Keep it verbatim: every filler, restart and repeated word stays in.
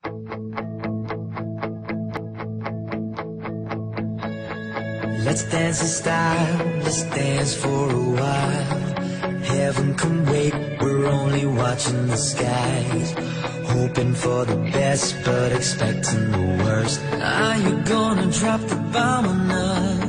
Let's dance in style, let's dance for a while. Heaven can wait, we're only watching the skies. Hoping for the best, but expecting the worst. Are you gonna drop the bomb on us?